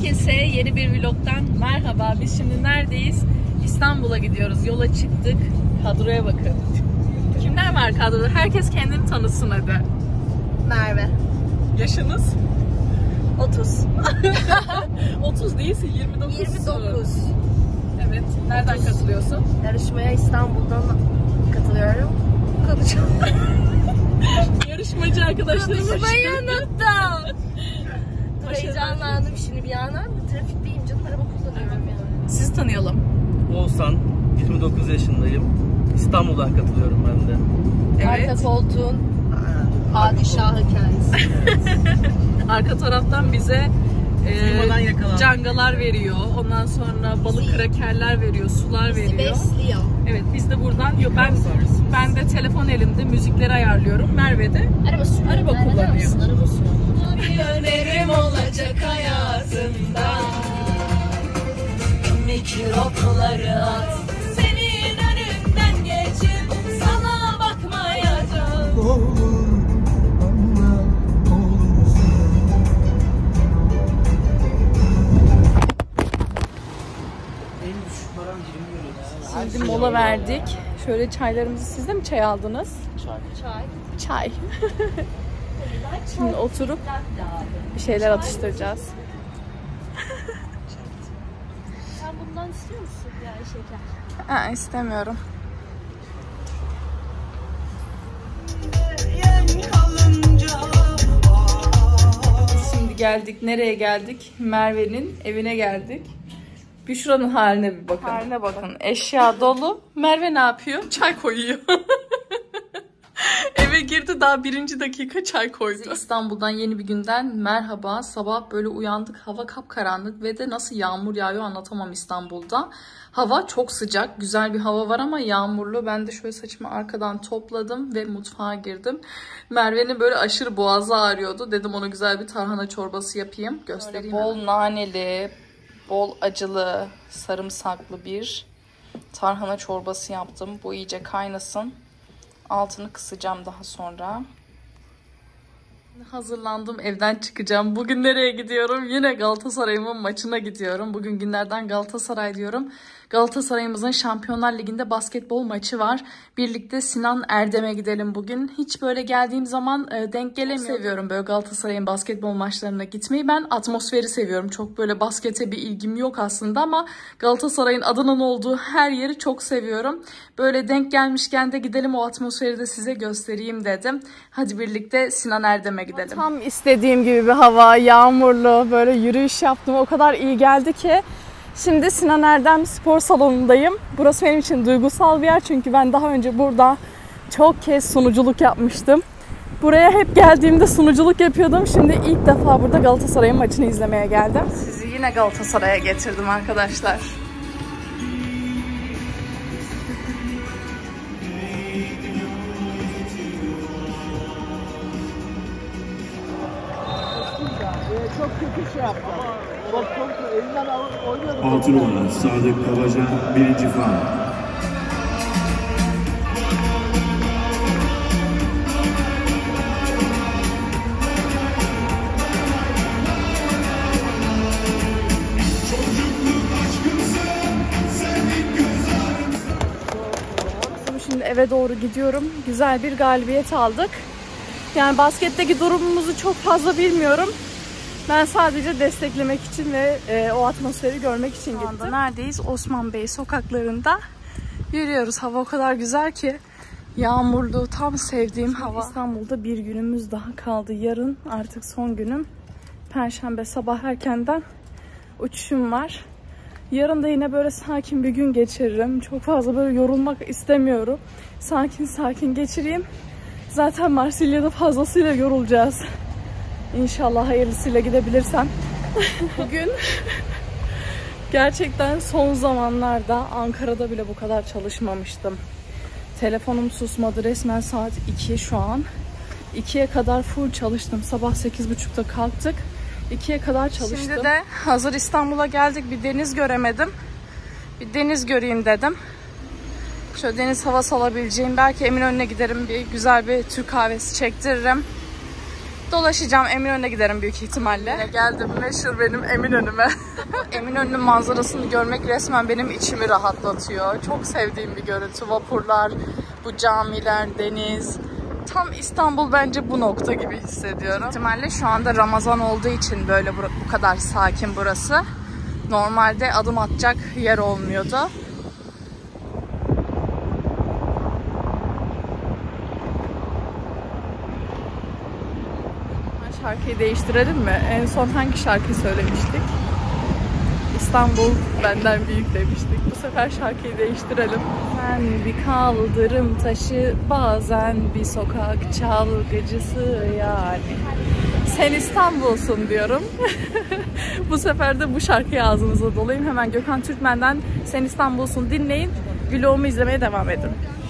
Herkese yeni bir vlogdan merhaba. Biz şimdi neredeyiz? İstanbul'a gidiyoruz. Yola çıktık. Kadroya bakın. Kimler var kadroda? Herkes kendini tanısın hadi. Merve. Yaşınız? 30. 30 değilsin, 29. 29. Evet. Nereden 30. katılıyorsun? Yarışmaya İstanbul'dan katılıyorum. Konuşalım. Yarışmacı arkadaşlarım. Konuşmayı unuttum. Dur, Başarılar. heyecanlandım şimdi bir yandan. Trafikteyim canım, araba kullanıyorum yani. Sizi tanıyalım. Oğuzhan, 29 yaşındayım. İstanbul'dan katılıyorum ben de. Evet. Arka koltuğun padişahı kendisi. Arka taraftan bize Firmadan yakalan. cangalar veriyor. Ondan sonra balık krakerler veriyor, sular Bizi veriyor. besliyor. Evet, biz de buradan ben de telefon elimde müzikleri ayarlıyorum. Merve de Araba sürüyor. Araba kullanıyor. Araba sürüyor. bir önerim olacak hayatında. Mikropları at. Senin önünden geçip sana bakmayacağım. Şimdi mola verdik. Şöyle çaylarımızı, siz de mi çay aldınız? Çay. Şimdi oturup bir şeyler atıştıracağız. Sen bundan istiyor musun yani şeker? Ha, istemiyorum. Şimdi geldik. Nereye geldik? Merve'nin evine geldik. Büşra'nın haline bir bakın. Haline bakın. Eşya dolu. Merve ne yapıyor? Çay koyuyor. Eve girdi, daha 1. dakika çay koydu. İstanbul'dan yeni bir günden merhaba. Sabah böyle uyandık. Hava kapkaranlık ve de nasıl yağmur yağıyor anlatamam İstanbul'da. Hava çok sıcak. Güzel bir hava var ama yağmurlu. Ben de şöyle saçımı arkadan topladım ve mutfağa girdim. Merve'nin böyle aşırı boğazı ağrıyordu. Dedim ona güzel bir tarhana çorbası yapayım. Göstereyim. Böyle bol naneli, bol acılı, sarımsaklı bir tarhana çorbası yaptım. Bu iyice kaynasın. Altını kısacağım daha sonra. Hazırlandım, evden çıkacağım. Bugün nereye gidiyorum? Yine Galatasaray'ımın maçına gidiyorum. Bugün günlerden Galatasaray diyorum. Galatasaray'ımızın Şampiyonlar Ligi'nde basketbol maçı var. Birlikte Sinan Erdem'e gidelim bugün. Hiç böyle geldiğim zaman denk gelemiyorum. Seviyorum böyle Galatasaray'ın basketbol maçlarına gitmeyi. Ben atmosferi seviyorum. Çok böyle baskete bir ilgim yok aslında ama Galatasaray'ın adının olduğu her yeri çok seviyorum. Böyle denk gelmişken de gidelim, o atmosferi de size göstereyim dedim. Hadi birlikte Sinan Erdem'e gidelim. Tam istediğim gibi bir hava, yağmurlu, böyle yürüyüş yaptım. O kadar iyi geldi ki. Şimdi Sinan Erdem spor salonundayım. Burası benim için duygusal bir yer çünkü ben daha önce burada çok kez sunuculuk yapmıştım. Buraya hep geldiğimde sunuculuk yapıyordum. Şimdi ilk defa burada Galatasaray'ın maçını izlemeye geldim. Sizi yine Galatasaray'a getirdim arkadaşlar. Çok kötü şey yaptı. Çok elinden oynuyordu. 6 numara Sadık Kavacan 1. faul. Şimdi eve doğru gidiyorum. Güzel bir galibiyet aldık. Yani basketteki durumumuzu çok fazla bilmiyorum. Ben sadece desteklemek için ve o atmosferi görmek için gittim. Neredeyiz? Osman Bey sokaklarında yürüyoruz. Hava o kadar güzel ki, yağmurlu, tam sevdiğim hava. İstanbul'da bir günümüz daha kaldı. Yarın artık son günüm. Perşembe sabah erkenden uçuşum var. Yarın da yine böyle sakin bir gün geçiririm. Çok fazla böyle yorulmak istemiyorum. Sakin sakin geçireyim. Zaten Marsilya'da fazlasıyla yorulacağız. İnşallah hayırlısıyla gidebilirsem. Bugün gerçekten son zamanlarda Ankara'da bile bu kadar çalışmamıştım. Telefonum susmadı. Resmen saat 2 şu an. 2'ye kadar full çalıştım. Sabah 8.30'da kalktık. 2'ye kadar çalıştım. Şimdi de hazır İstanbul'a geldik. Bir deniz göremedim. Bir deniz göreyim dedim. Şöyle deniz havası alabileceğim. Belki Eminönü'ne giderim. Bir güzel bir Türk kahvesi çektiririm. Dolaşacağım. Eminönü'ne giderim büyük ihtimalle. Yine geldim meşhur benim Eminönü'me. Eminönü'nün manzarasını görmek resmen benim içimi rahatlatıyor. Çok sevdiğim bir görüntü. Vapurlar, bu camiler, deniz. Tam İstanbul bence bu nokta gibi hissediyorum. Büyük ihtimalle şu anda Ramazan olduğu için böyle bu kadar sakin burası. Normalde adım atacak yer olmuyordu. Şarkıyı değiştirelim mi? En son hangi şarkıyı söylemiştik? İstanbul benden büyük demiştik. Bu sefer şarkıyı değiştirelim. Sen bir kaldırım taşı, bazen bir sokak çalgıcısı yani. Sen İstanbul'sun diyorum. Bu sefer de bu şarkıyı ağzınıza dolayayım. Hemen Gökhan Türkmen'den Sen İstanbul'sun dinleyin. Vlogumu izlemeye devam edin.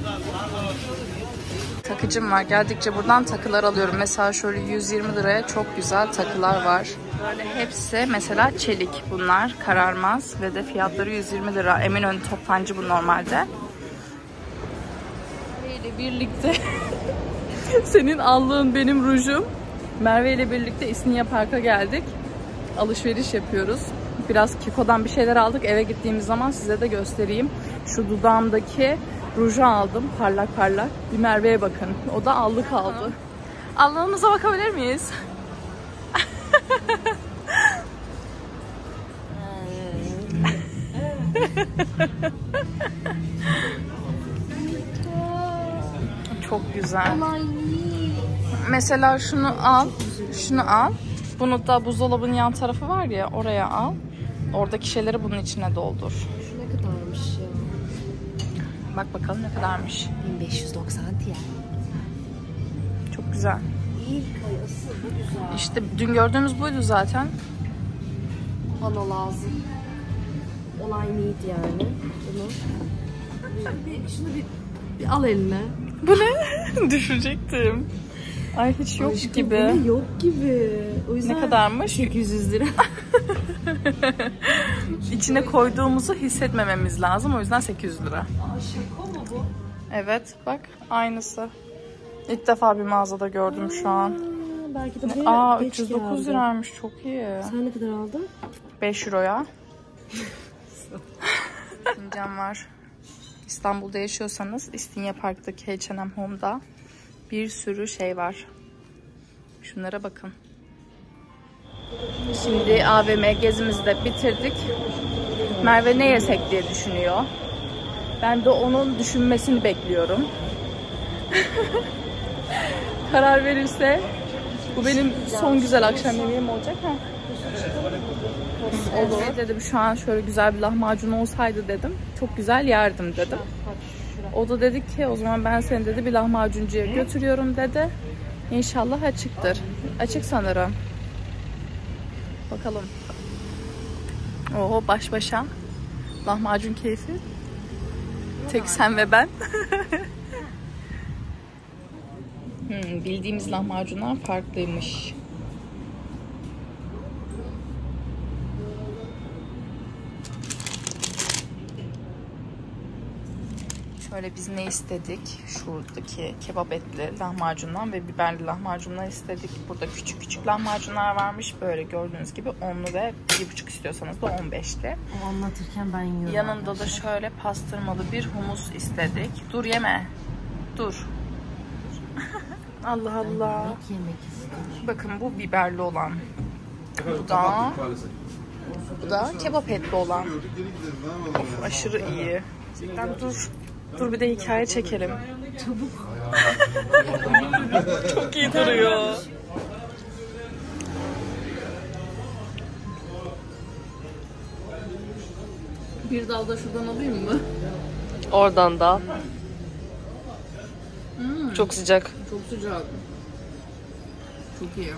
Takıcım var. Geldikçe buradan takılar alıyorum. Mesela şöyle 120 liraya çok güzel takılar var. Böyle hepsi mesela çelik bunlar. Kararmaz ve de fiyatları 120 lira. Eminönü toptancı bu normalde. Merve ile birlikte senin allığın benim rujum. Merve ile birlikte İstinye Park'a geldik. Alışveriş yapıyoruz. Biraz Kiko'dan bir şeyler aldık. Eve gittiğimiz zaman size de göstereyim. Şu dudağımdaki ruju aldım. Parlak parlak. Bir Merve'ye bakın. O da allık aldı. Allığımıza bakabilir miyiz? Çok güzel. Mesela şunu al. Şunu al. Bunu da buzdolabının yan tarafı var ya, oraya al. Oradaki şeyleri bunun içine doldur. Şu ne kadarmış ya? Bak bakalım ne kadarmış. 1590 TL. Çok güzel. İlk ayısı bu güzel. İşte dün gördüğümüz buydu zaten. Bana lazım. Olay need yani. Bunu. Şunu bir al eline. Bu ne? Düşecektim. Ay hiç yok Aşkım, gibi. bu ne? Yok gibi. O yüzden Ne kadarmış? 800 lira. İçine koyduğumuzu hissetmememiz lazım. O yüzden 800 lira. Şaka mı bu? Evet bak aynısı. İlk defa bir mağazada gördüm şu an. Belki de Aa geç 309 geldi. liraymış, çok iyi. Sen ne kadar aldın? 5 euroya. Fincan var. İstanbul'da yaşıyorsanız İstinye Park'taki H&M Home'da bir sürü şey var. Şunlara bakın. Şimdi AVM gezimizi de bitirdik. Merve ne yesek diye düşünüyor. Ben de onun düşünmesini bekliyorum. Karar verirse bu benim son güzel akşam yemeğim olacak ha. Olur. Dedim şu an şöyle güzel bir lahmacun olsaydı dedim. Çok güzel yerdim dedim. O da dedi ki o zaman ben seni dedi bir lahmacuncuya götürüyorum dedi. İnşallah açıktır. Açık sanırım. Bakalım. Oho baş başa. Lahmacun keyfi. Tek sen ve ben. Bildiğimiz lahmacunlar farklıymış. Şöyle biz ne istedik? Şuradaki kebap etli lahmacundan ve biberli lahmacundan istedik. Burada küçük küçük lahmacunlar varmış. Böyle gördüğünüz gibi 10'lu ve 1,5 istiyorsanız da 15'li. O anlatırken ben yiyorum. Yanında da şöyle pastırmalı bir humus istedik. Dur yeme. Dur. Allah Allah. Yemek istedim. Bakın bu biberli olan. Bu da kebap etli olan. Of, aşırı iyi. Dur bir de hikaye çekelim. Çabuk. Çok iyi duruyor. Bir dal da şuradan alayım mı? Oradan da. Çok sıcak. Çok sıcak. Çok iyi.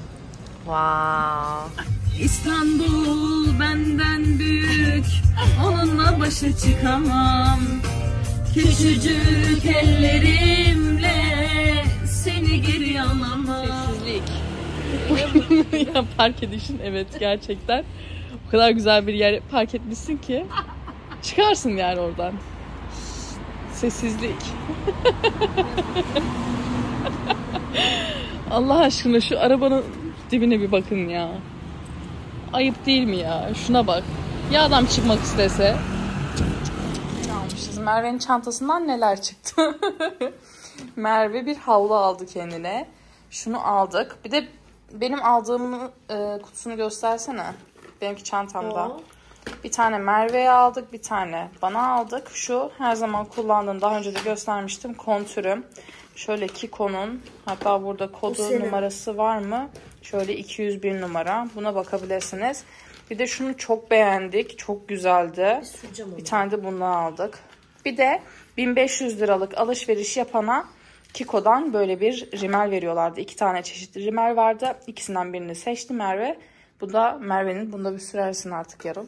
Wow. İstanbul benden büyük, onunla başa çıkamam. Küçücük ellerimle seni geri alamam. Sessizlik. Ya park edişin evet gerçekten. O kadar güzel bir yer park etmişsin ki çıkarsın yani oradan. Sessizlik. Allah aşkına şu arabanın dibine bir bakın ya. Ayıp değil mi ya? Şuna bak. Ya adam çıkmak istese. Ne almışız? Merve'nin çantasından neler çıktı? Merve bir havlu aldı kendine. Şunu aldık. Bir de benim aldığımın kutusunu göstersene. Benimki çantamda. Bir tane Merve'ye aldık. Bir tane bana aldık. Şu her zaman kullandığım, daha önce de göstermiştim, kontürüm. Şöyle Kiko'nun, hatta burada kodu numarası var mı? Şöyle 201 numara. Buna bakabilirsiniz. Bir de şunu çok beğendik. Çok güzeldi. Bir tane de bundan aldık. Bir de 1500 liralık alışveriş yapana Kiko'dan böyle bir rimel veriyorlardı. 2 tane çeşitli rimel vardı. İkisinden birini seçti Merve. Bu da Merve'nin. Bunda bir sürersin artık yarın.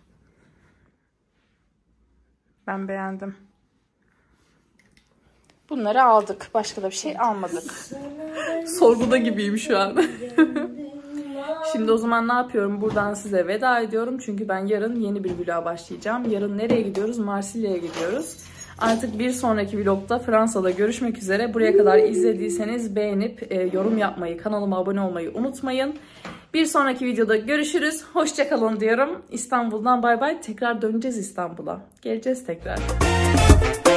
Ben beğendim. Bunları aldık. Başka da bir şey almadık. Sorguda gibiyim şu an. Şimdi o zaman ne yapıyorum? Buradan size veda ediyorum. Çünkü ben yarın yeni bir vloga başlayacağım. Yarın nereye gidiyoruz? Marsilya'ya gidiyoruz. Artık bir sonraki vlogda Fransa'da görüşmek üzere. Buraya kadar izlediyseniz beğenip yorum yapmayı, kanalıma abone olmayı unutmayın. Bir sonraki videoda görüşürüz. Hoşça kalın diyorum. İstanbul'dan bay bay. Tekrar döneceğiz İstanbul'a. Geleceğiz tekrar.